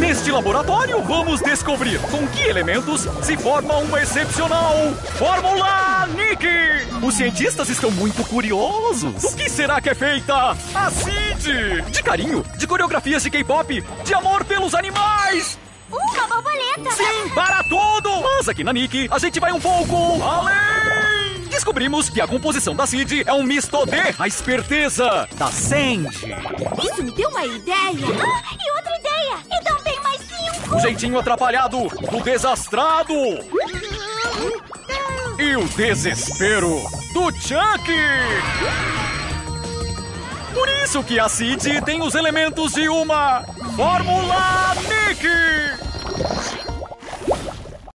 Neste laboratório, vamos descobrir com que elementos se forma uma excepcional Fórmula Nick. Os cientistas estão muito curiosos. Do que será que é feita a Cid? De carinho, de coreografias de K-pop, de amor pelos animais. Uma borboleta! Sim, para tudo! Mas aqui na Nick, a gente vai um pouco além! Descobrimos que a composição da Cid é um misto de a esperteza da Sandy. Isso me deu uma ideia! E outra ideia! E também mais 5! O jeitinho atrapalhado do desastrado! E o desespero do Chuck! Por isso que a Cid tem os elementos de uma Fórmula Nick!